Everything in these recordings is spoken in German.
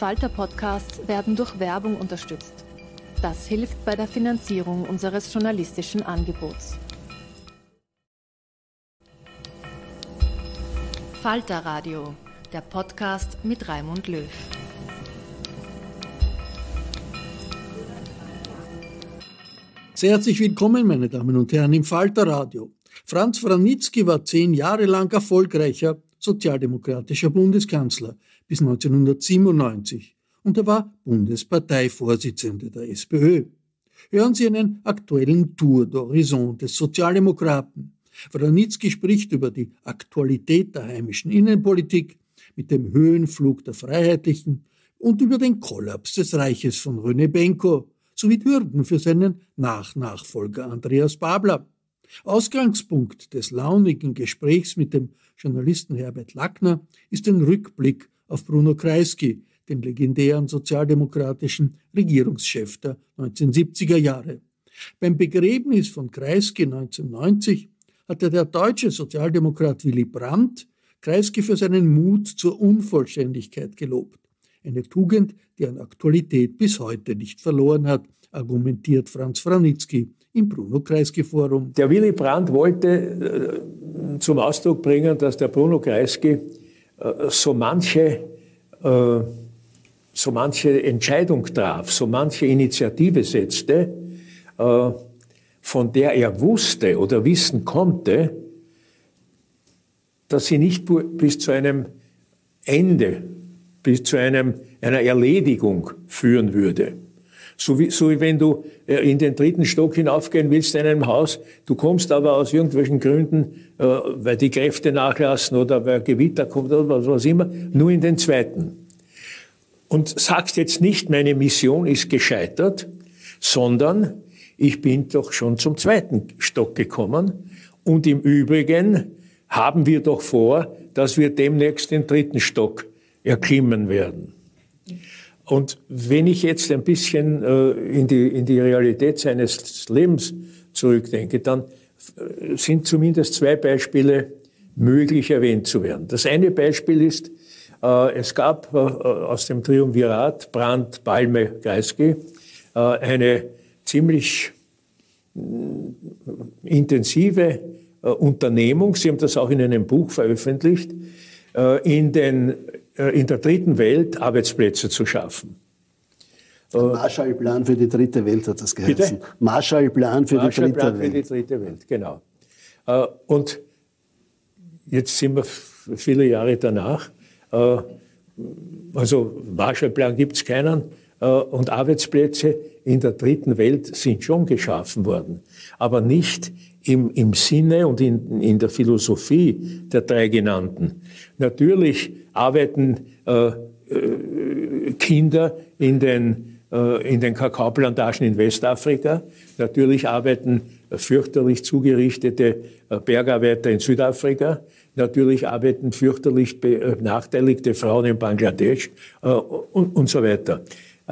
Falter-Podcasts werden durch Werbung unterstützt. Das hilft bei der Finanzierung unseres journalistischen Angebots. Falter-Radio, der Podcast mit Raimund Löw. Sehr herzlich willkommen, meine Damen und Herren, im Falter-Radio. Franz Vranitzky war 10 Jahre lang erfolgreicher sozialdemokratischer Bundeskanzler bis 1997 und er war Bundesparteivorsitzender der SPÖ. Hören Sie einen aktuellen Tour d'Horizon des Sozialdemokraten. Vranitzky spricht über die Aktualität der heimischen Innenpolitik mit dem Höhenflug der Freiheitlichen und über den Kollaps des Reiches von René Benko sowie Hürden für seinen Nachfolger Andreas Babler. Ausgangspunkt des launigen Gesprächs mit dem Journalisten Herbert Lackner ist ein Rückblick auf Bruno Kreisky, den legendären sozialdemokratischen Regierungschef der 1970er Jahre. Beim Begräbnis von Kreisky 1990 hatte der deutsche Sozialdemokrat Willy Brandt Kreisky für seinen Mut zur Unvollständigkeit gelobt. Eine Tugend, die an Aktualität bis heute nicht verloren hat, argumentiert Franz Vranitzky im Bruno Kreisky Forum. Der Willy Brandt wollte zum Ausdruck bringen, dass der Bruno Kreisky so manche Entscheidung traf, so manche Initiative setzte, von der er wusste oder wissen konnte, dass sie nicht bis zu einem Ende, bis zu einer Erledigung führen würde. So wie wenn du in den 3. Stock hinaufgehen willst in einem Haus, du kommst aber aus irgendwelchen Gründen, weil die Kräfte nachlassen oder weil Gewitter kommt oder was immer, nur in den 2. Und sagst jetzt nicht, meine Mission ist gescheitert, sondern ich bin doch schon zum 2. Stock gekommen und im Übrigen haben wir doch vor, dass wir demnächst den 3. Stock erklimmen werden. Und wenn ich jetzt ein bisschen in die Realität seines Lebens zurückdenke, dann sind zumindest 2 Beispiele möglich erwähnt zu werden. Das eine Beispiel ist, es gab aus dem Triumvirat Brandt, Palme, Kreisky eine ziemlich intensive Unternehmung, Sie haben das auch in einem Buch veröffentlicht, in der 3. Welt Arbeitsplätze zu schaffen. Marshallplan für die 3. Welt hat das geheißen. Bitte? Marshallplan für die 3. Welt. Für die 3. Welt, genau. Und jetzt sind wir viele Jahre danach. Also Marshallplan gibt es keinen. Und Arbeitsplätze in der 3. Welt sind schon geschaffen worden. Aber nicht im Sinne und in der Philosophie der 3 genannten. Natürlich arbeiten Kinder in den Kakaoplantagen in Westafrika. Natürlich arbeiten fürchterlich zugerichtete Bergarbeiter in Südafrika. Natürlich arbeiten fürchterlich benachteiligte Frauen in Bangladesch und so weiter.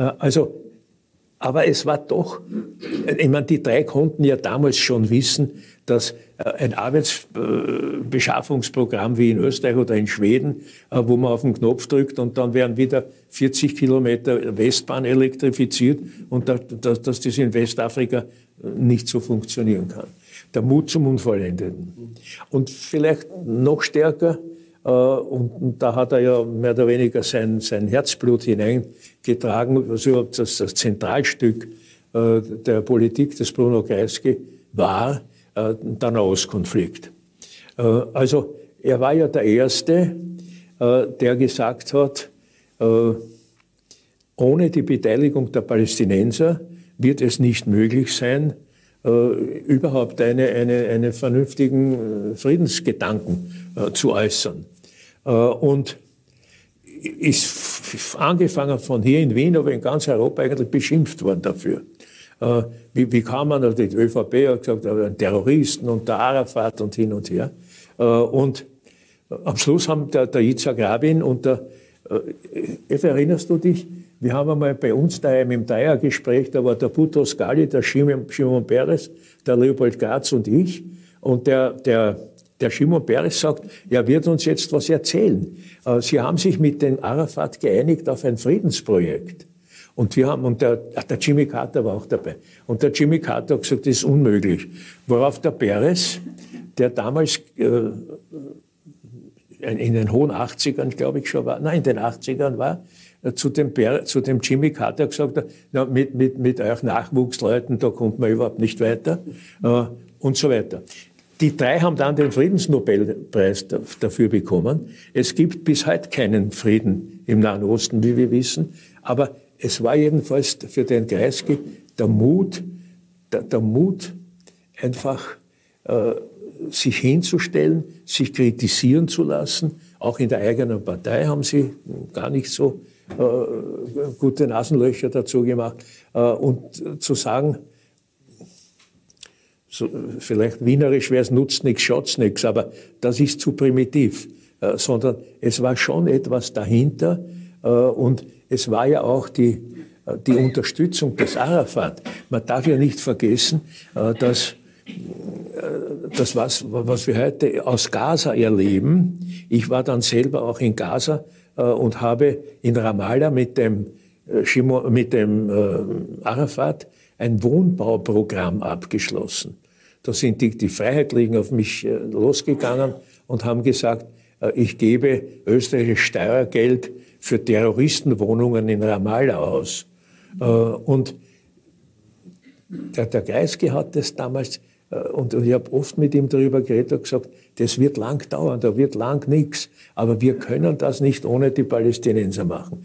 Aber es war doch, ich meine, die 3 konnten ja damals schon wissen, dass ein Arbeitsbeschaffungsprogramm wie in Österreich oder in Schweden, wo man auf den Knopf drückt und dann werden wieder 40 Kilometer Westbahn elektrifiziert und dass das in Westafrika nicht so funktionieren kann. Der Mut zum Unvollendeten. Und vielleicht noch stärker, und da hat er ja mehr oder weniger sein Herzblut hineingetragen, also das Zentralstück der Politik des Bruno Kreisky war der Nahostkonflikt. Also er war ja der Erste, der gesagt hat, ohne die Beteiligung der Palästinenser wird es nicht möglich sein, überhaupt einen vernünftigen Friedensgedanken zu äußern. Und ist angefangen von hier in Wien, aber in ganz Europa eigentlich beschimpft worden dafür. Wie kann man, also die ÖVP hat gesagt, Terroristen und der Arafat und hin und her. Und am Schluss haben der Yitzhak Rabin und der, erinnerst du dich, wir haben einmal bei uns daheim im Dreiergespräch, da war der Boutros Ghali, der Shimon Peres, der Leopold Graz und ich. Und der Der Shimon Peres sagt, er wird uns jetzt was erzählen. Sie haben sich mit dem Arafat geeinigt auf ein Friedensprojekt. Und der Jimmy Carter war auch dabei. Und der Jimmy Carter hat gesagt, das ist unmöglich. Worauf der Peres, der damals in den hohen 80ern, glaube ich schon war, nein, in den 80ern war, zu dem Jimmy Carter gesagt hat, na, mit euch Nachwuchsleuten, da kommt man überhaupt nicht weiter, und so weiter. Die drei haben dann den Friedensnobelpreis dafür bekommen. Es gibt bis heute keinen Frieden im Nahen Osten, wie wir wissen, aber es war jedenfalls für den Kreisky der Mut, einfach sich hinzustellen, sich kritisieren zu lassen. Auch in der eigenen Partei haben sie gar nicht so gute Nasenlöcher dazu gemacht. Und zu sagen, so, vielleicht wienerisch wäre es, nutzt nichts, schaut's nichts, aber das ist zu primitiv. Sondern es war schon etwas dahinter. Und es war ja auch die Unterstützung des Arafat. Man darf ja nicht vergessen, dass das, was wir heute aus Gaza erleben, ich war dann selber auch in Gaza und habe in Ramallah mit dem Arafat ein Wohnbauprogramm abgeschlossen. Da sind die Freiheitlichen auf mich losgegangen und haben gesagt, ich gebe österreichisches Steuergeld für Terroristenwohnungen in Ramallah aus. Und der Kreisky hat das damals, und ich habe oft mit ihm darüber geredet und gesagt, das wird lang dauern, da wird lang nichts. Aber wir können das nicht ohne die Palästinenser machen.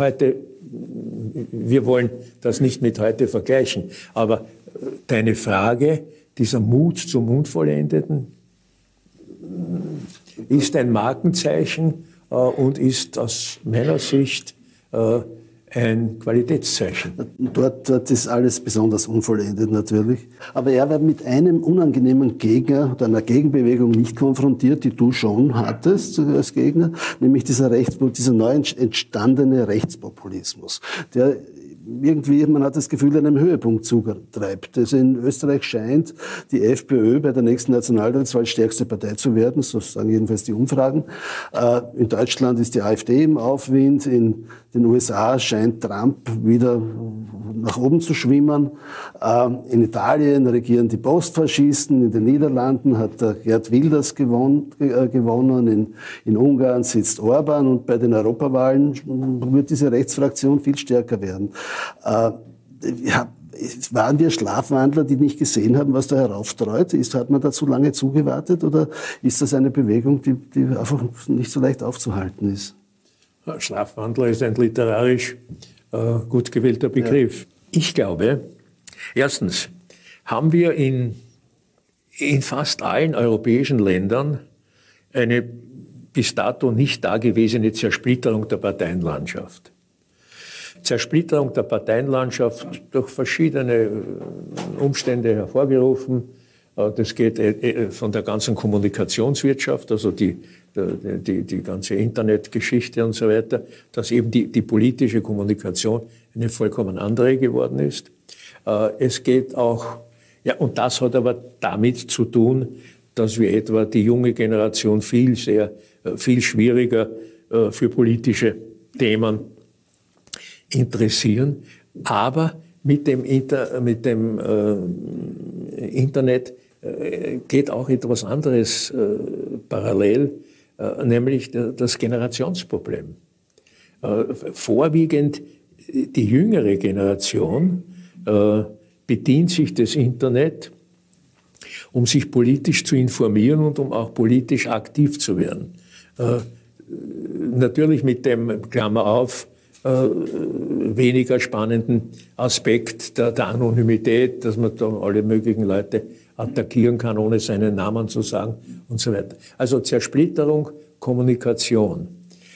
Wir wollen das nicht mit heute vergleichen. Aber deine Frage, dieser Mut zum Unvollendeten, ist ein Markenzeichen und ist aus meiner Sicht ein Qualitätszeichen. Dort ist alles besonders unvollendet natürlich. Aber er war mit einem unangenehmen Gegner oder einer Gegenbewegung nicht konfrontiert, die du schon hattest als Gegner, nämlich dieser neu entstandene Rechtspopulismus, der irgendwie, man hat das Gefühl, einem Höhepunkt zutreibt. Also in Österreich scheint die FPÖ bei der nächsten Nationalratswahl stärkste Partei zu werden, so sagen jedenfalls die Umfragen. In Deutschland ist die AfD im Aufwind, in den USA scheint Trump wieder nach oben zu schwimmen. In Italien regieren die Postfaschisten, in den Niederlanden hat der Geert Wilders gewonnen, in Ungarn sitzt Orban und bei den Europawahlen wird diese Rechtsfraktion viel stärker werden. Waren wir Schlafwandler, die nicht gesehen haben, was da herauftreut? Hat man da zu lange zugewartet oder ist das eine Bewegung, die einfach nicht so leicht aufzuhalten ist? Schlafwandler ist ein literarisch gut gewählter Begriff. Ja. Ich glaube, erstens haben wir in fast allen europäischen Ländern eine bis dato nicht dagewesene Zersplitterung der Parteienlandschaft. Zersplitterung der Parteienlandschaft durch verschiedene Umstände hervorgerufen. Das geht von der ganzen Kommunikationswirtschaft, also die ganze Internetgeschichte und so weiter, dass eben die politische Kommunikation eine vollkommen andere geworden ist. Es geht auch, ja, und das hat aber damit zu tun, dass wir etwa die junge Generation viel schwieriger für politische Themen interessieren. Aber mit dem Internet geht auch etwas anderes parallel, nämlich das Generationsproblem. Vorwiegend die jüngere Generation bedient sich des Internet, um sich politisch zu informieren und um auch politisch aktiv zu werden. Natürlich mit dem, Klammer auf, weniger spannenden Aspekt der Anonymität, dass man da alle möglichen Leute attackieren kann, ohne seinen Namen zu sagen und so weiter. Also Zersplitterung, Kommunikation.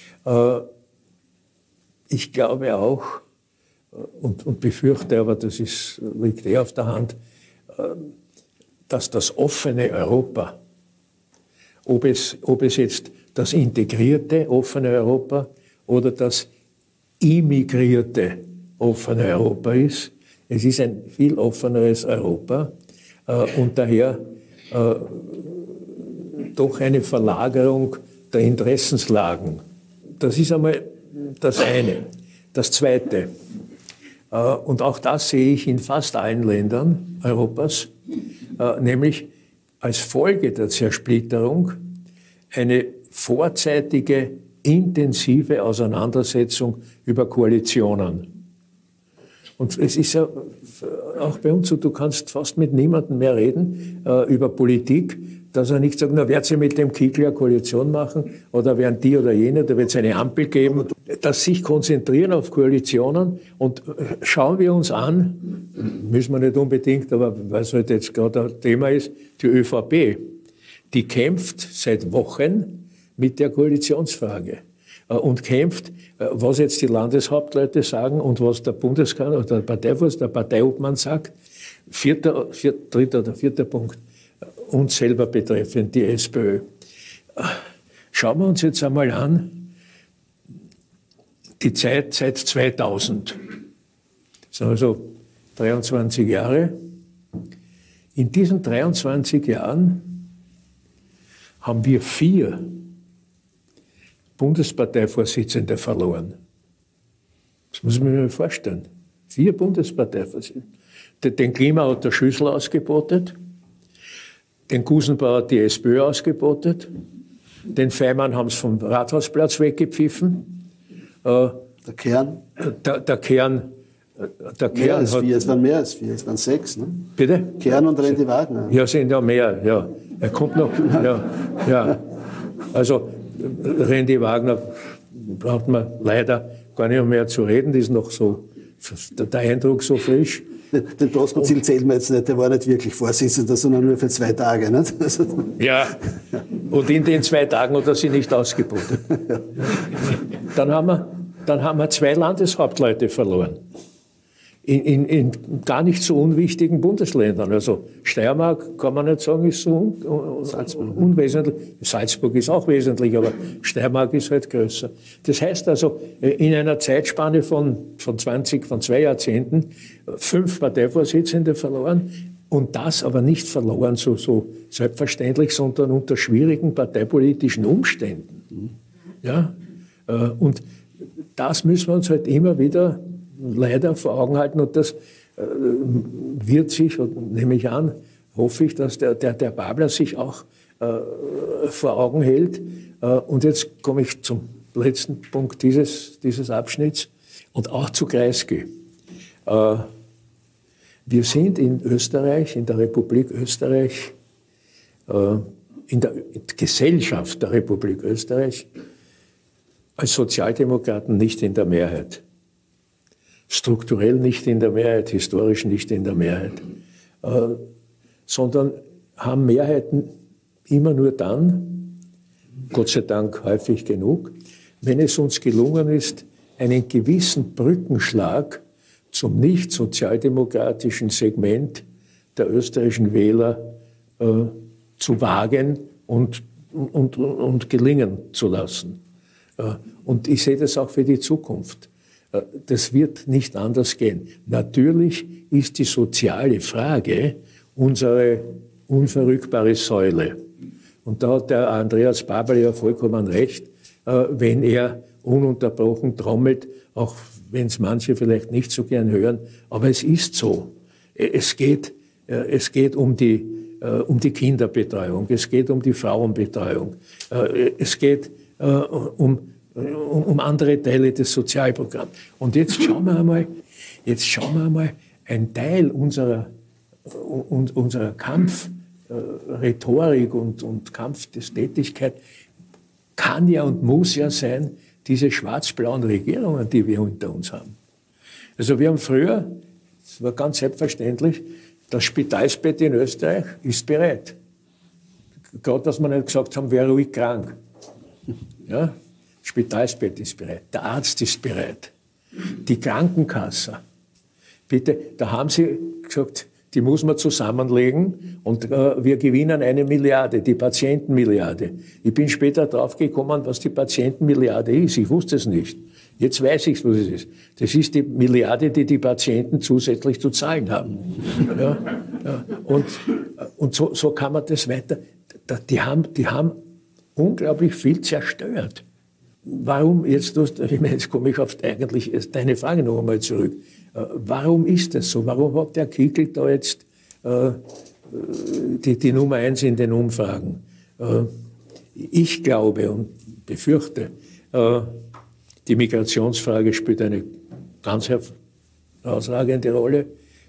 Ich glaube auch und befürchte, aber das liegt auf der Hand, dass das offene Europa, ob es jetzt das integrierte offene Europa oder das immigrierte offene Europa ist. Es ist ein viel offeneres Europa und daher doch eine Verlagerung der Interessenslagen. Das ist einmal das eine. Das Zweite, und auch das sehe ich in fast allen Ländern Europas, nämlich als Folge der Zersplitterung eine vorzeitige, intensive Auseinandersetzung über Koalitionen. Und es ist ja auch bei uns so, du kannst fast mit niemandem mehr reden über Politik, dass er nicht sagt, na, wird sie mit dem Kickl eine Koalition machen oder werden die oder jene, da wird es eine Ampel geben. Dass sich konzentrieren auf Koalitionen und schauen wir uns an, müssen wir nicht unbedingt, aber weil es halt jetzt gerade ein Thema ist, die ÖVP, die kämpft seit Wochen mit der Koalitionsfrage und kämpft, was jetzt die Landeshauptleute sagen und was der Bundeskanzler oder der Parteivorsitz, der Parteiobmann sagt. Dritter oder vierter Punkt, uns selber betreffend, die SPÖ. Schauen wir uns jetzt einmal an, die Zeit seit 2000. Das sind also 23 Jahre. In diesen 23 Jahren haben wir 4 Bundesparteivorsitzende verloren. Das muss man sich mal vorstellen. 4 Bundesparteivorsitzende. Den Klima hat der Schüssel ausgebotet, den Gusenbauer hat die SPÖ ausgebotet, den Feimann haben sie vom Rathausplatz weggepfiffen. Der Kern? Der Kern Mehr als 4, es waren mehr als 4, es waren 6. Ne? Bitte? Kern und Rendi Wagner. Ja, sind ja mehr, ja. Er kommt noch, ja. Also, Rendi Wagner braucht man leider gar nicht mehr zu reden, die ist noch so, der Eindruck so frisch. Den Doskozil zählen wir jetzt nicht, der war nicht wirklich Vorsitzender, sondern nur für 2 Tage. Nicht? Ja, und in den 2 Tagen hat er sie nicht ausgebotet. Dann haben wir 2 Landeshauptleute verloren. In gar nicht so unwichtigen Bundesländern. Also Steiermark kann man nicht sagen, ist so unwesentlich. Salzburg ist auch wesentlich, aber Steiermark ist halt größer. Das heißt also, in einer Zeitspanne von 2 Jahrzehnten 5 Parteivorsitzende verloren und das aber nicht verloren so selbstverständlich, sondern unter schwierigen parteipolitischen Umständen. Ja? Und das müssen wir uns halt immer wieder leider vor Augen halten und das wird sich, und nehme ich an, hoffe ich, dass der Babler sich auch vor Augen hält. Und jetzt komme ich zum letzten Punkt dieses Abschnitts und auch zu Kreisky. Wir sind in Österreich, in der Republik Österreich, in der Gesellschaft der Republik Österreich als Sozialdemokraten nicht in der Mehrheit. Strukturell nicht in der Mehrheit, historisch nicht in der Mehrheit, sondern haben Mehrheiten immer nur dann, Gott sei Dank häufig genug, wenn es uns gelungen ist, einen gewissen Brückenschlag zum nicht sozialdemokratischen Segment der österreichischen Wähler zu wagen und gelingen zu lassen. Und ich sehe das auch für die Zukunft. Das wird nicht anders gehen. Natürlich ist die soziale Frage unsere unverrückbare Säule. Und da hat der Andreas Babler ja vollkommen recht, wenn er ununterbrochen trommelt, auch wenn es manche vielleicht nicht so gern hören. Aber es ist so. Es geht um die Kinderbetreuung, es geht um die Frauenbetreuung, es geht um andere Teile des Sozialprogramms. Und jetzt schauen wir einmal, ein Teil unserer Kampfrhetorik und Kampftätigkeit kann ja und muss ja sein, diese schwarz-blauen Regierungen, die wir hinter uns haben. Also wir haben früher, das war ganz selbstverständlich, das Spitalsbett in Österreich ist bereit. Gerade, dass wir nicht gesagt haben, wer ruhig krank. Ja? Spitalsbett ist bereit, der Arzt ist bereit, die Krankenkasse. Bitte, da haben sie gesagt, die muss man zusammenlegen und wir gewinnen 1 Milliarde, die Patientenmilliarde. Ich bin später draufgekommen, was die Patientenmilliarde ist. Ich wusste es nicht. Jetzt weiß ich, was es ist. Das ist die Milliarde, die die Patienten zusätzlich zu zahlen haben. Ja, ja. Und so kann man das weiter. Die haben unglaublich viel zerstört. Warum, jetzt komme ich auf eigentlich deine Frage noch einmal zurück. Warum ist das so? Warum hat der Kickl da jetzt die Nummer 1 in den Umfragen? Ich glaube und befürchte, die Migrationsfrage spielt eine ganz herausragende Rolle.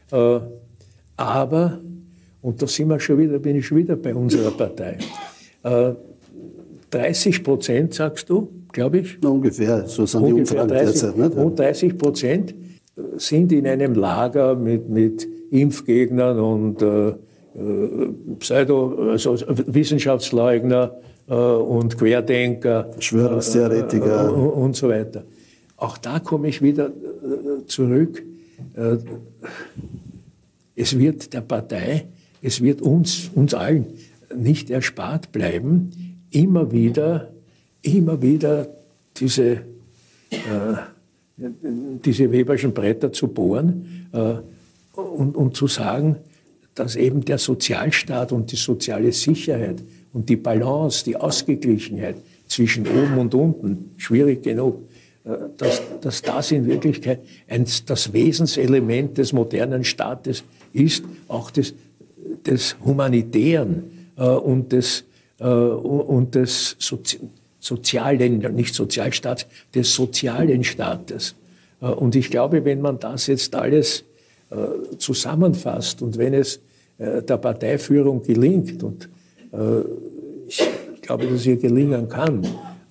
Aber, und da bin ich schon wieder bei unserer Partei, 30%, sagst du, glaube ich? Na, ungefähr, so sind die Umfragen derzeit. Nicht? Und 30% sind in einem Lager mit Impfgegnern und Wissenschaftsleugner und Querdenker. Verschwörungstheoretiker. Und so weiter. Auch da komme ich wieder zurück. Es wird der Partei, es wird uns allen nicht erspart bleiben, immer wieder diese Weberschen Bretter zu bohren und zu sagen, dass eben der Sozialstaat und die soziale Sicherheit und die Balance, die Ausgeglichenheit zwischen oben und unten, schwierig genug, dass das in Wirklichkeit das Wesenselement des modernen Staates ist, auch des Humanitären und des sozialen, nicht Sozialstaats, des sozialen Staates. Und ich glaube, wenn man das jetzt alles zusammenfasst und wenn es der Parteiführung gelingt, und ich glaube, dass ihr gelingen kann,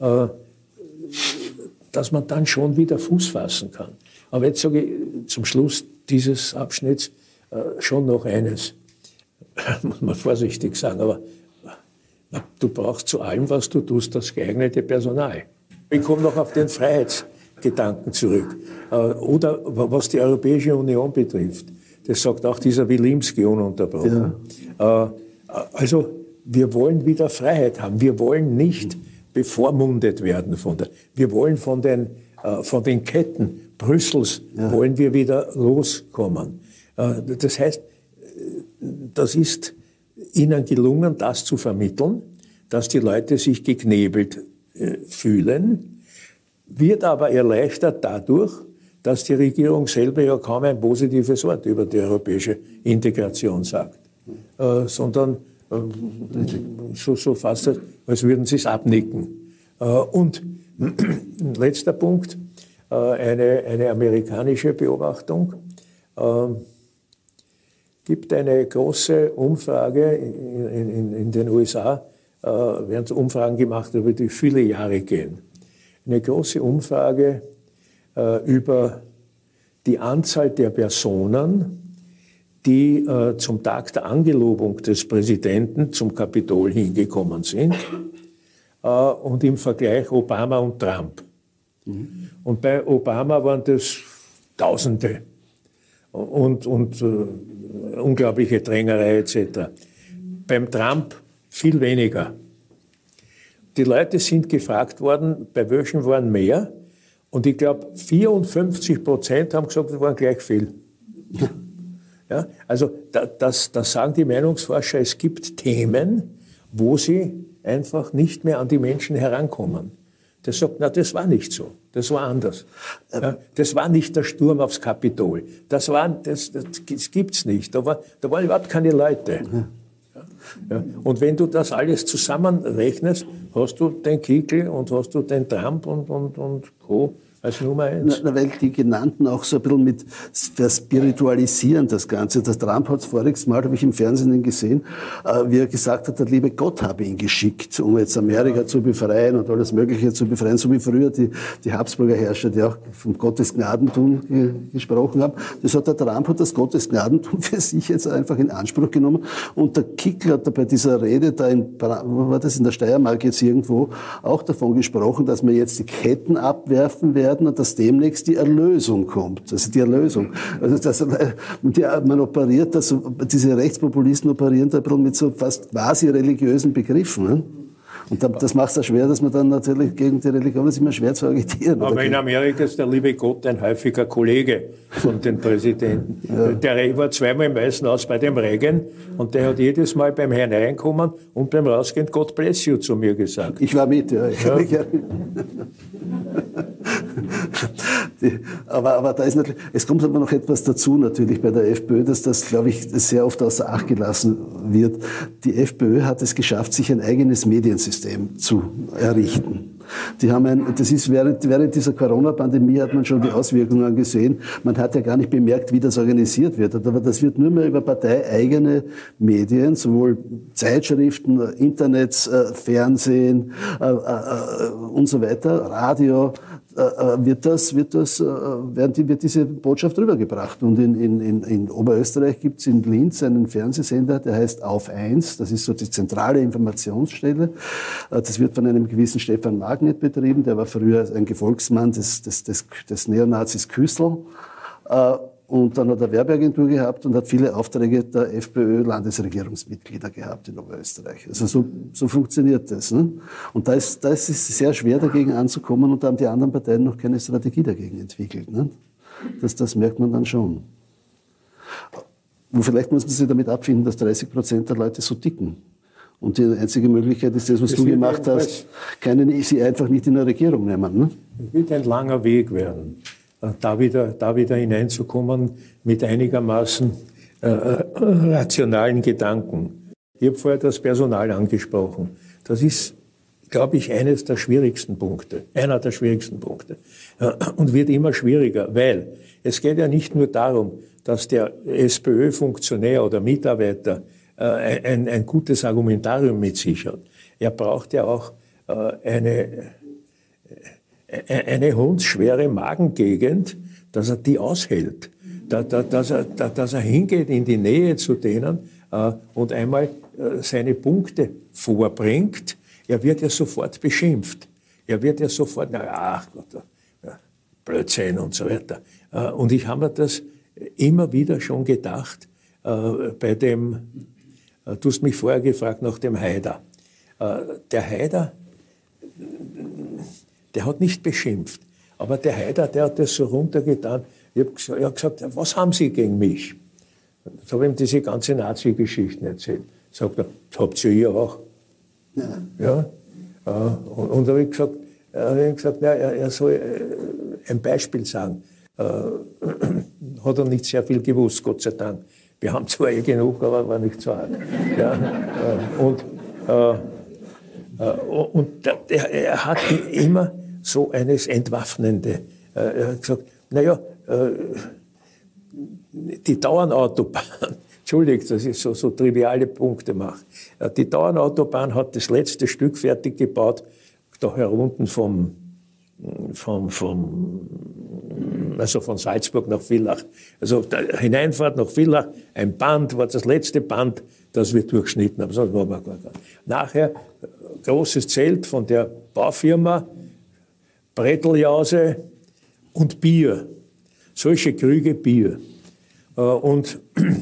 dass man dann schon wieder Fuß fassen kann. Aber jetzt sage ich zum Schluss dieses Abschnitts schon noch eines, muss man vorsichtig sagen, aber du brauchst zu allem, was du tust, das geeignete Personal. Ich komme noch auf den Freiheitsgedanken zurück. Oder was die Europäische Union betrifft. Das sagt auch dieser Wilimski ununterbrochen. Ja. Also wir wollen wieder Freiheit haben. Wir wollen nicht bevormundet werden wir wollen von den Ketten Brüssels wollen wir wieder loskommen. Das heißt, das ist ihnen gelungen, das zu vermitteln, dass die Leute sich geknebelt fühlen, wird aber erleichtert dadurch, dass die Regierung selber ja kaum ein positives Wort über die europäische Integration sagt, sondern so fast, als würden sie es abnicken. Und letzter Punkt, eine amerikanische Beobachtung. Gibt eine große Umfrage in den USA, werden Umfragen gemacht, über die viele Jahre gehen. Eine große Umfrage über die Anzahl der Personen, die zum Tag der Angelobung des Präsidenten zum Kapitol hingekommen sind und im Vergleich Obama und Trump. Mhm. Und bei Obama waren das Tausende und unglaubliche Drängerei etc. Beim Trump viel weniger. Die Leute sind gefragt worden, bei welchen waren mehr, und ich glaube 54% haben gesagt, es waren gleich viel. Ja, also das sagen die Meinungsforscher, es gibt Themen, wo sie einfach nicht mehr an die Menschen herankommen. Der sagt, na, das war nicht so, das war anders. Ja, das war nicht der Sturm aufs Kapitol. Das gibt's nicht. Da waren überhaupt keine Leute. Ja, und wenn du das alles zusammenrechnest, hast du den Kickl und hast du den Trump und Co. als Nummer 1. Weil die genannten auch so ein bisschen mit verspiritualisieren das Ganze. Der Trump hat es voriges Mal, habe ich im Fernsehen gesehen, wie er gesagt hat, der liebe Gott habe ihn geschickt, um jetzt Amerika zu befreien und alles Mögliche zu befreien, so wie früher die Habsburger Herrscher, die auch vom Gottesgnadentum gesprochen haben. Der Trump hat das Gottesgnadentum für sich jetzt einfach in Anspruch genommen, und der Kickl hat da bei dieser Rede da wo war das, in der Steiermark jetzt irgendwo, auch davon gesprochen, dass wir jetzt die Ketten abwerfen werden und dass demnächst die Erlösung kommt. Also die Erlösung. Also man operiert das, diese Rechtspopulisten operieren da ein bisschen mit so fast quasi religiösen Begriffen. Ne? Und das macht es auch schwer, dass man dann natürlich gegen die Religion ist immer schwer zu agitieren. Aber in Amerika ist der liebe Gott ein häufiger Kollege von den Präsidenten. Ja. Der war zweimal im Weißen Haus bei dem Reagan und der hat jedes Mal beim Hineinkommen und beim Rausgehen God bless you zu mir gesagt. Ich war mit, ja. Aber da ist natürlich, es kommt aber noch etwas dazu natürlich bei der FPÖ, dass das, glaube ich, sehr oft außer Acht gelassen wird. Die FPÖ hat es geschafft, sich ein eigenes Mediensystem zu errichten. Die haben das ist während dieser Corona-Pandemie hat man schon die Auswirkungen gesehen. Man hat ja gar nicht bemerkt, wie das organisiert wird. Aber das wird nur mehr über parteieigene Medien, sowohl Zeitschriften, Internet, Fernsehen und so weiter, Radio, wird diese Botschaft rübergebracht. Und in Oberösterreich gibt es in Linz einen Fernsehsender, der heißt Auf 1. Das ist so die zentrale Informationsstelle. Das wird von einem gewissen Stefan Magnet betrieben. Der war früher ein Gefolgsmann des Neonazis Küssel. Und dann hat er Werbeagentur gehabt und hat viele Aufträge der FPÖ-Landesregierungsmitglieder gehabt in Oberösterreich. Also so funktioniert das. Ne? Und da ist es sehr schwer, dagegen anzukommen, und da haben die anderen Parteien noch keine Strategie dagegen entwickelt. Ne? Das merkt man dann schon. Und vielleicht muss man sich damit abfinden, dass 30% der Leute so ticken. Und die einzige Möglichkeit ist das, was du gemacht hast, sie einfach nicht in der Regierung nehmen. Ne? Es wird ein langer Weg werden. Da wieder hineinzukommen mit einigermaßen rationalen Gedanken. Ich habe vorher das Personal angesprochen. Das ist, glaube ich, einer der schwierigsten Punkte. Und wird immer schwieriger, weil es geht ja nicht nur darum, dass der SPÖ-Funktionär oder Mitarbeiter ein gutes Argumentarium mit sich hat. Er braucht ja auch eine hundsschwere Magengegend, dass er die aushält, dass er hingeht in die Nähe zu denen und einmal seine Punkte vorbringt. Er wird ja sofort beschimpft. Er wird ja sofort, ach Gott, Blödsinn und so weiter. Und ich habe mir das immer wieder schon gedacht, bei dem, du hast mich vorher gefragt nach dem Haider. Der Haider, der hat nicht beschimpft, aber der Haider, der hat das so runtergetan. Ich habe gesagt, was haben Sie gegen mich? Ich habe ihm diese ganze Nazi-Geschichten erzählt. Sagt er, das habt ihr auch. Ja. Und da habe ich gesagt, er soll ein Beispiel sagen. Hat er nicht sehr viel gewusst, Gott sei Dank. Wir haben zwar genug, aber war nicht so hart. Ja. Und er hat immer so eines Entwaffnende. Er hat gesagt, die Dauernautobahn, entschuldigt, dass ich so triviale Punkte mache. Die Dauernautobahn hat das letzte Stück fertig gebaut, da herunten von Salzburg nach Villach. Also Hineinfahrt nach Villach, ein Band, war das letzte Band, das wir durchschnitten haben. Sonst war man gar nicht. Nachher großes Zelt von der Baufirma, Bretteljause und Bier. Solche Krüge Bier. Und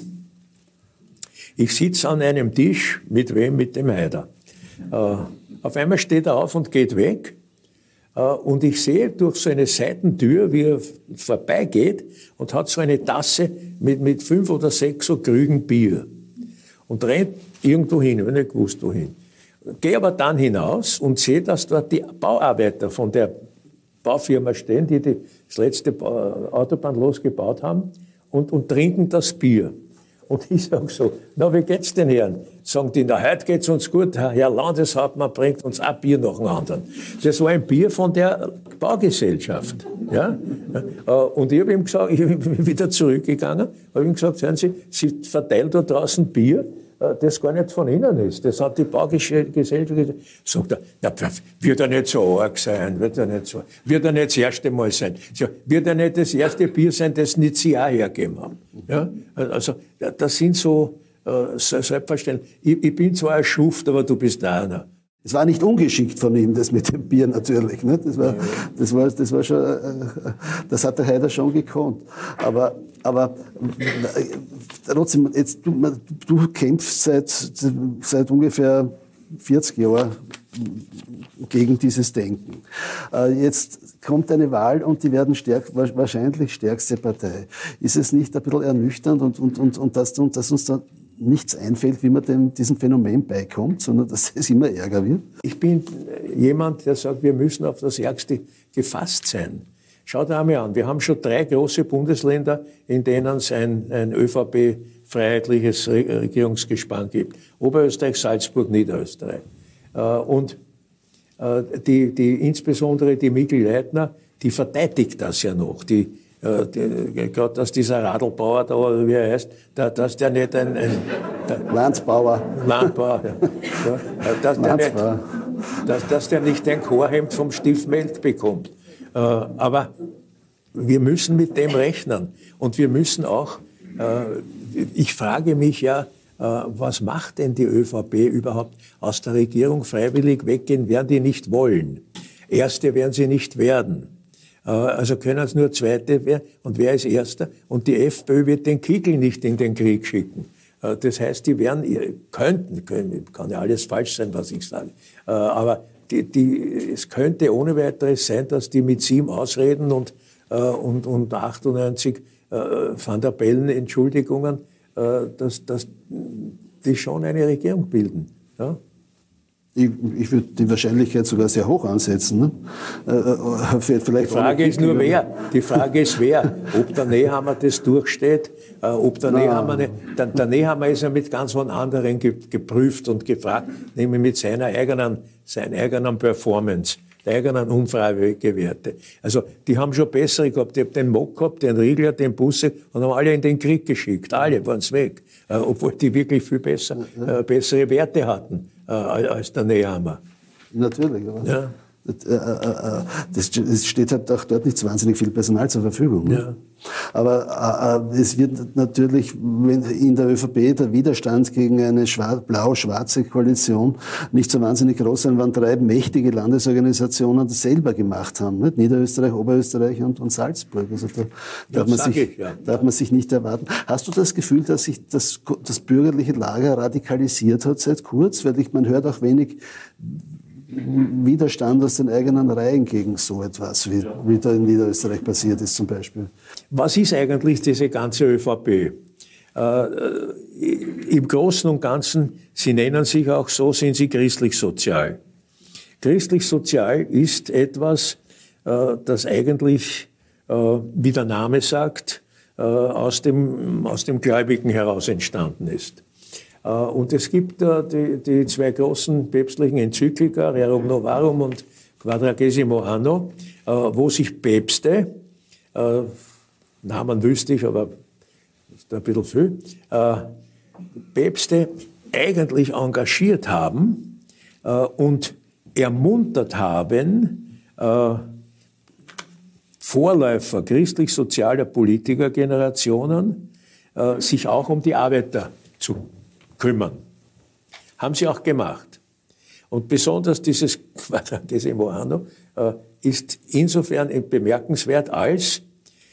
ich sitze an einem Tisch, mit wem? Mit dem Haider. Auf einmal steht er auf und geht weg. Und ich sehe durch so eine Seitentür, wie er vorbeigeht und hat so eine Tasse mit 5 oder 6 so Krügen Bier. Und rennt irgendwo hin, ich habe nicht gewusst, wohin. Gehe aber dann hinaus und sehe, dass dort die Bauarbeiter von der Baufirma stehen, die das letzte Autobahn losgebaut haben und trinken das Bier. Und ich sage so, na, wie geht's den Herren? Sagen die, na, heute geht's uns gut, Herr Landeshauptmann bringt uns ein Bier nach dem anderen. Das war ein Bier von der Baugesellschaft. Ja? Und ich habe ihm gesagt, ich bin wieder zurückgegangen, habe ihm gesagt, hören Sie, Sie verteilen da draußen Bier, das gar nicht von Ihnen ist. Das hat die Baugesellschaft gesagt. Sagt er, na, wird er nicht so arg sein, wird er nicht das erste Mal sein. Wird er nicht das erste Bier sein, das nicht Sie auch hergegeben haben. Ja? Also, das sind so selbstverständlich. Ich bin zwar ein Schuft, aber du bist da einer. Es war nicht ungeschickt von ihm, das mit dem Bier natürlich. Ne? Das war schon, das hat der Haider schon gekonnt. Aber trotzdem, jetzt, du kämpfst seit ungefähr 40 Jahren gegen dieses Denken. Jetzt kommt eine Wahl und die werden wahrscheinlich stärkste Partei. Ist es nicht ein bisschen ernüchternd und dass uns da nichts einfällt, wie man diesem Phänomen beikommt, sondern dass es immer ärger wird? Ich bin jemand, der sagt, wir müssen auf das Ärgste gefasst sein. Schaut einmal an, wir haben schon 3 große Bundesländer, in denen es ein ÖVP-freiheitliches Regierungsgespann gibt. Oberösterreich, Salzburg, Niederösterreich. Und insbesondere die Mikl-Leitner, die verteidigt das ja noch. Gerade dass dieser Radlbauer da, oder wie er heißt, dass der nicht Landsbauer. Landbauer, ja. Dass der nicht ein Chorhemd vom Stift Melk bekommt. Aber wir müssen mit dem rechnen. Und wir müssen auch, ich frage mich ja, was macht denn die ÖVP überhaupt aus der Regierung freiwillig weggehen, werden die nicht wollen. Erste werden sie nicht werden. Also können es nur Zweite werden. Und wer ist Erster? Und die FPÖ wird den Kickl nicht in den Krieg schicken. Das heißt, die werden, könnten, kann ja alles falsch sein, was ich sage. Aber es könnte ohne weiteres sein, dass die mit 7 ausreden und 98 Van der Bellen Entschuldigungen, dass die schon eine Regierung bilden. Ja? Ich würde die Wahrscheinlichkeit sogar sehr hoch ansetzen. Ne? Die Frage ist nur wer. Die Frage ist wer. Ob der Nehammer das durchsteht, ob der Nehammer nicht. Der Nehammer ist ja mit ganz was anderem geprüft und gefragt, nämlich mit seiner eigenen Performance, der eigenen Umfragewerte. Also die haben schon bessere gehabt. Ich habe den Mock gehabt, den Riegler, den Busse und haben alle in den Krieg geschickt. Alle waren es weg. Obwohl die wirklich viel bessere Werte hatten als der Nehammer. Natürlich, aber ja. Es steht halt auch dort nicht wahnsinnig viel Personal zur Verfügung. Ne? Ja. Aber es wird natürlich, wenn in der ÖVP der Widerstand gegen eine blau-schwarze Koalition nicht so wahnsinnig groß sein, wenn 3 mächtige Landesorganisationen das selber gemacht haben. Nicht? Niederösterreich, Oberösterreich und Salzburg. Also da darf man sich nicht erwarten. Hast du das Gefühl, dass sich das bürgerliche Lager radikalisiert hat seit Kurz? Weil man hört auch wenig Widerstand aus den eigenen Reihen gegen so etwas, wie da in Niederösterreich passiert ist zum Beispiel. Was ist eigentlich diese ganze ÖVP? Im Großen und Ganzen, sie nennen sich auch so, sind sie christlich-sozial. Christlich-sozial ist etwas, das eigentlich, wie der Name sagt, aus dem Gläubigen heraus entstanden ist. Und es gibt die 2 großen päpstlichen Enzyklika, Rerum Novarum und Quadragesimo Anno, wo sich Päpste, Namen wüsste ich, aber ist ein bisschen viel, Päpste eigentlich engagiert haben und ermuntert haben, Vorläufer christlich-sozialer Politikergenerationen, sich auch um die Arbeiter zu kümmern. Haben sie auch gemacht. Und besonders dieses Quadragesimo Anno ist insofern bemerkenswert, als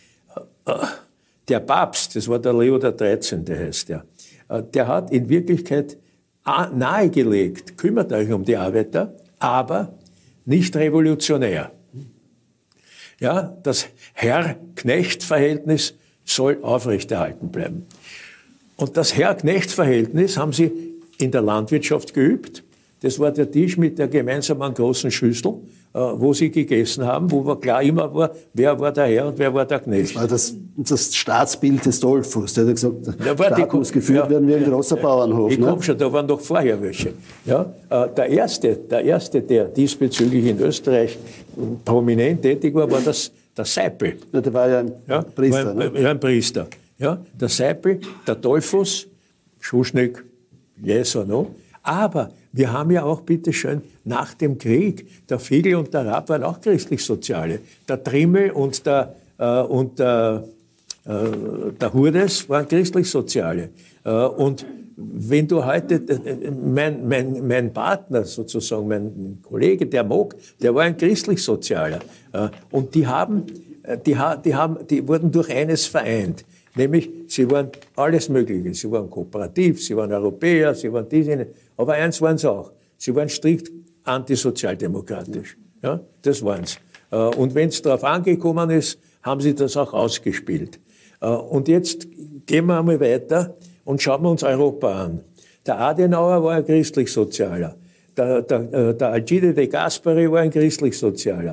der Papst, das war der Leo XIII., heißt der hat in Wirklichkeit nahegelegt, kümmert euch um die Arbeiter, aber nicht revolutionär. Ja, das Herr-Knecht-Verhältnis soll aufrechterhalten bleiben. Und das Herr-Knecht-Verhältnis haben sie in der Landwirtschaft geübt. Das war der Tisch mit der gemeinsamen großen Schüssel, wo sie gegessen haben, wo klar immer war, wer war der Herr und wer war der Knecht. Das war das Staatsbild des Dollfuß. Der hat gesagt, der Staat muss geführt werden wie ein großer Bauernhof. Ich komme schon, da waren noch vorher welche. Ja, der erste, der diesbezüglich in Österreich prominent tätig war, war der Seipel. Ja, der war ja ein Priester. Ein Priester. Ja, der Seipel, der Dollfuß, Schuschnigg, yes or no. Aber wir haben ja auch, bitteschön, nach dem Krieg, der Fiegel und der Raab waren auch christlich-soziale. Der Trimmel und der der Hurdes waren Christlich-Soziale. Und wenn du heute, mein Partner sozusagen, mein Kollege, der war ein Christlich-Sozialer. Und die wurden durch eines vereint. Nämlich, sie waren alles Mögliche. Sie waren kooperativ, sie waren Europäer, sie waren diese. Aber eins waren sie auch. Sie waren strikt antisozialdemokratisch. Ja, das waren sie. Und wenn es darauf angekommen ist, haben sie das auch ausgespielt. Und jetzt gehen wir einmal weiter und schauen wir uns Europa an. Der Adenauer war ein Christlich-Sozialer. Der Alcide de Gasperi war ein Christlich-Sozialer.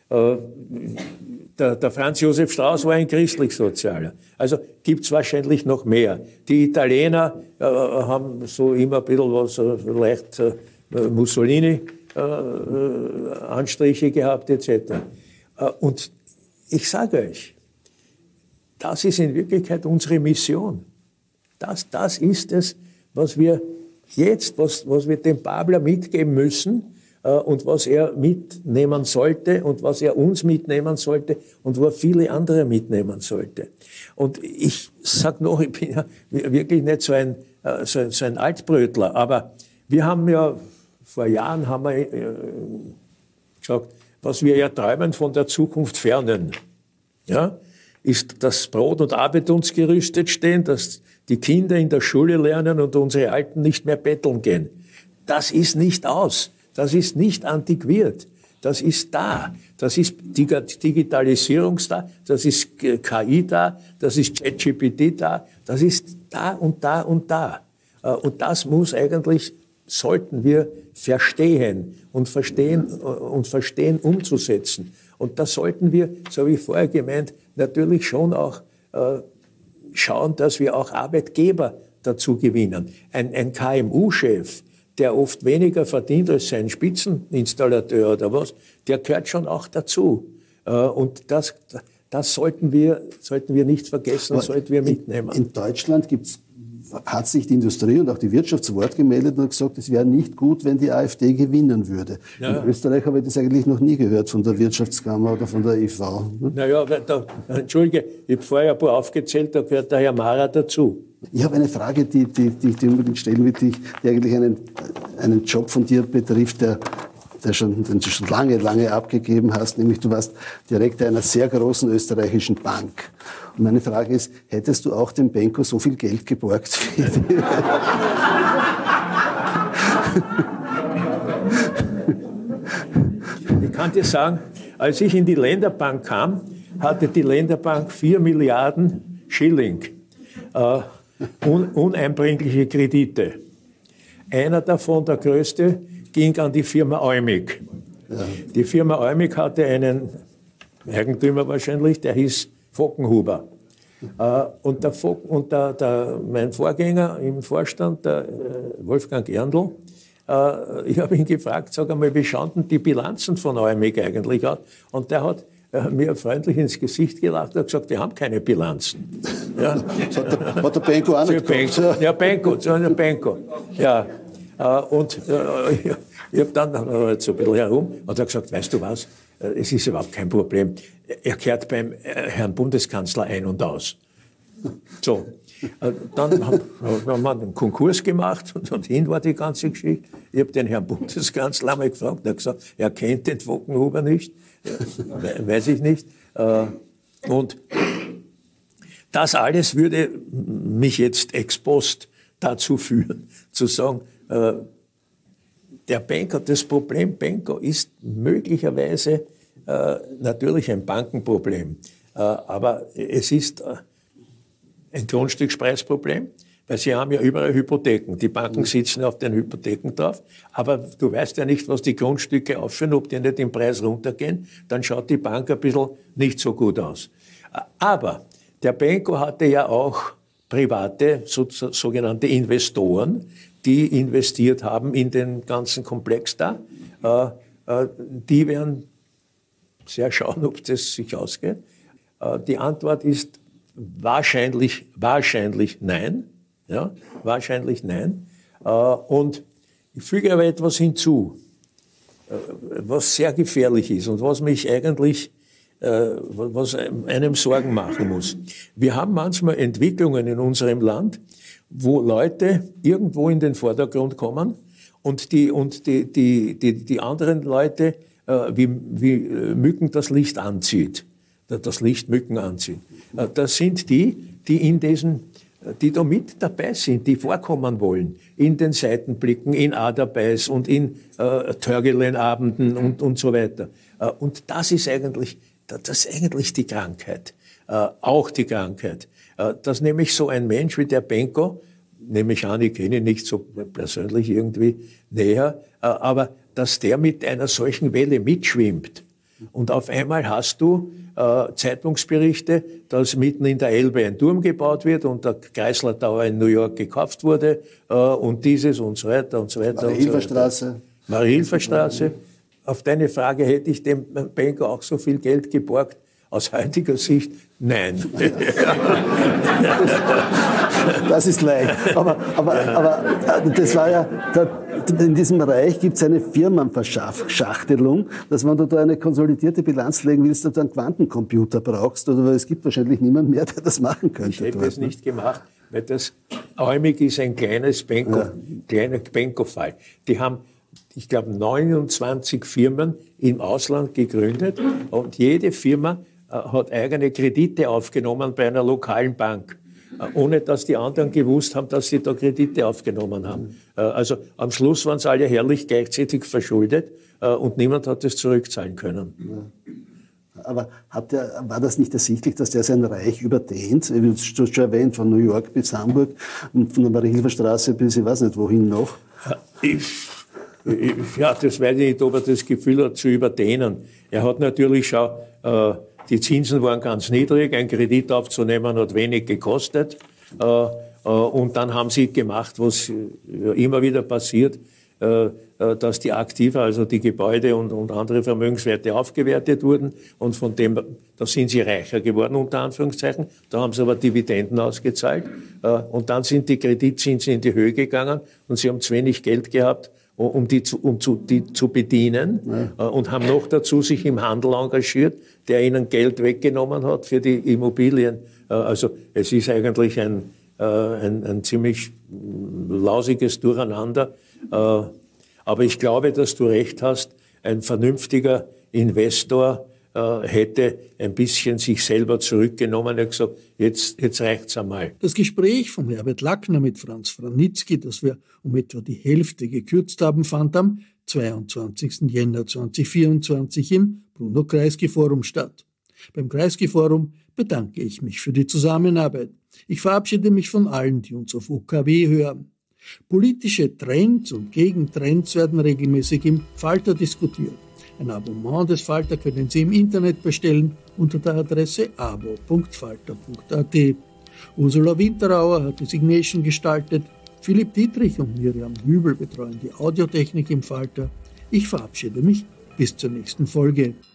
Der Franz Josef Strauß war ein Christlich-Sozialer. Also gibt's wahrscheinlich noch mehr. Die Italiener haben so immer ein bisschen was, vielleicht Mussolini Anstriche gehabt etc. Und ich sage euch, das ist in Wirklichkeit unsere Mission. Das ist es, was wir jetzt, was wir dem Babler mitgeben müssen und was er mitnehmen sollte und was er uns mitnehmen sollte und wo er viele andere mitnehmen sollte. Und ich sage noch, ich bin ja wirklich nicht so ein Altbrötler, aber wir haben ja vor Jahren gesagt, was wir ja träumen von der Zukunft fernen, ja, ist, dass Brot und Arbeit uns gerüstet stehen, dass die Kinder in der Schule lernen und unsere Alten nicht mehr betteln gehen. Das ist nicht aus. Das ist nicht antiquiert. Das ist da. Das ist Digitalisierung da. Das ist KI da. Das ist ChatGPT da. Das ist da und da und da. Und das muss eigentlich, sollten wir verstehen umzusetzen. Und da sollten wir, so habe ich vorher gemeint, natürlich schon auch schauen, dass wir auch Arbeitgeber dazu gewinnen. Ein KMU-Chef, der oft weniger verdient als sein Spitzeninstallateur oder was, der gehört schon auch dazu. Und das sollten wir nicht vergessen, sollten wir mitnehmen. In Deutschland hat sich die Industrie und auch die Wirtschaft zu Wort gemeldet und gesagt, es wäre nicht gut, wenn die AfD gewinnen würde. Ja. In Österreich habe ich das eigentlich noch nie gehört von der Wirtschaftskammer oder von der IV. Naja, Entschuldige, ich habe vorher ein paar aufgezählt, da gehört der Herr Mara dazu. Ich habe eine Frage, die ich dir unbedingt stellen will, die eigentlich einen Job von dir betrifft, den du schon lange abgegeben hast, nämlich du warst Direktor einer sehr großen österreichischen Bank. Und meine Frage ist, hättest du auch dem Benko so viel Geld geborgt wie die? Ich kann dir sagen, als ich in die Länderbank kam, hatte die Länderbank 4 Milliarden Schilling uneinbringliche Kredite. Einer davon, der größte, ging an die Firma Eumig. Ja. Die Firma Eumig hatte einen Eigentümer wahrscheinlich, der hieß Fockenhuber. Und mein Vorgänger im Vorstand, der Wolfgang Erndl, ich habe ihn gefragt, sag einmal, wie schauen denn die Bilanzen von Eumig eigentlich aus? Und der hat mir freundlich ins Gesicht gelacht und hat gesagt, wir haben keine Bilanzen. Ja. Hat der Benko auch nicht gesagt? Ja, Benko. Ja. Und ich habe dann so ein bisschen herum und er gesagt, weißt du was, es ist überhaupt kein Problem. Er kehrt beim Herrn Bundeskanzler ein und aus. So, dann haben wir einen Konkurs gemacht und hin war die ganze Geschichte. Ich habe den Herrn Bundeskanzler einmal gefragt, er hat gesagt, er kennt den Fockenhuber nicht, weiß ich nicht. Und das alles würde mich jetzt ex post dazu führen, zu sagen, der Benko, das Problem Benko ist möglicherweise natürlich ein Bankenproblem, aber es ist ein Grundstückspreisproblem, weil sie haben ja überall Hypotheken. Die Banken sitzen auf den Hypotheken drauf, aber du weißt ja nicht, was die Grundstücke aufführen, ob die nicht im Preis runtergehen, dann schaut die Bank ein bisschen nicht so gut aus. Aber der Benko hatte ja auch private, sogenannte Investoren, die investiert haben in den ganzen Komplex da. Die werden sehr schauen, ob das sich ausgeht. Die Antwort ist wahrscheinlich nein. Ja, wahrscheinlich nein. Und ich füge aber etwas hinzu, was sehr gefährlich ist und was mich eigentlich was einem Sorgen machen muss. Wir haben manchmal Entwicklungen in unserem Land, wo Leute irgendwo in den Vordergrund kommen und die anderen Leute wie Mücken das Licht anzieht, das Licht Mücken anzieht. Das sind die da mit dabei sind, die vorkommen wollen, in den Seitenblicken, in Adabeiß und in Törgelen-Abenden und so weiter. Und das ist eigentlich die Krankheit, auch die Krankheit, dass nämlich so ein Mensch wie der Benko, nehme ich an, ich kenne ihn nicht so persönlich irgendwie näher, aber dass der mit einer solchen Welle mitschwimmt. Und auf einmal hast du Zeitungsberichte, dass mitten in der Elbe ein Turm gebaut wird und der Chrysler Tower in New York gekauft wurde und dieses und so weiter und so weiter. Marie-Hilfer-Straße. Marie-Hilfer-Straße. Auf deine Frage, hätte ich dem Benko auch so viel Geld geborgt? Aus heutiger Sicht, nein. Das ist leicht. Aber das war ja, in diesem Bereich gibt es eine Firmenverschachtelung, dass wenn du da eine konsolidierte Bilanz legen willst, dass du einen Quantencomputer brauchst, oder weil es gibt wahrscheinlich niemand mehr, der das machen könnte. Ich hätte es nicht gemacht, weil das Äumig ist ein kleiner Benko-Fall. Die haben, ich glaube, 29 Firmen im Ausland gegründet und jede Firma hat eigene Kredite aufgenommen bei einer lokalen Bank, ohne dass die anderen gewusst haben, dass sie da Kredite aufgenommen haben. Also am Schluss waren sie alle herrlich gleichzeitig verschuldet und niemand hat es zurückzahlen können. Ja. Aber war das nicht ersichtlich, dass der sein Reich überdehnt? Du hast schon erwähnt, von New York bis Hamburg und von der Marie-Hilfer-Straße bis ich weiß nicht wohin noch. Ja, das weiß ich nicht, ob er das Gefühl hat, zu überdehnen. Er hat natürlich schon, die Zinsen waren ganz niedrig, ein Kredit aufzunehmen hat wenig gekostet. Und dann haben sie gemacht, was immer wieder passiert, dass die Aktiva, also die Gebäude und andere Vermögenswerte aufgewertet wurden. Und von dem, da sind sie reicher geworden, unter Anführungszeichen. Da haben sie aber Dividenden ausgezahlt. Und dann sind die Kreditzinsen in die Höhe gegangen und sie haben zu wenig Geld gehabt, um die zu bedienen, und haben noch dazu sich im Handel engagiert, der ihnen Geld weggenommen hat für die Immobilien. Also es ist eigentlich ein ziemlich lausiges Durcheinander. Aber ich glaube, dass du recht hast, ein vernünftiger Investor hätte ein bisschen sich selber zurückgenommen. Er hat gesagt, jetzt reicht's einmal. Das Gespräch von Herbert Lackner mit Franz Vranitzky, das wir um etwa die Hälfte gekürzt haben, fand am 22. Jänner 2024 im Bruno Kreisky Forum statt. Beim Kreisky Forum bedanke ich mich für die Zusammenarbeit. Ich verabschiede mich von allen, die uns auf OKW hören. Politische Trends und Gegentrends werden regelmäßig im Falter diskutiert. Ein Abonnement des Falter können Sie im Internet bestellen unter der Adresse abo.falter.at. Ursula Winterauer hat die Signation gestaltet. Philipp Dietrich und Miriam Hübel betreuen die Audiotechnik im Falter. Ich verabschiede mich bis zur nächsten Folge.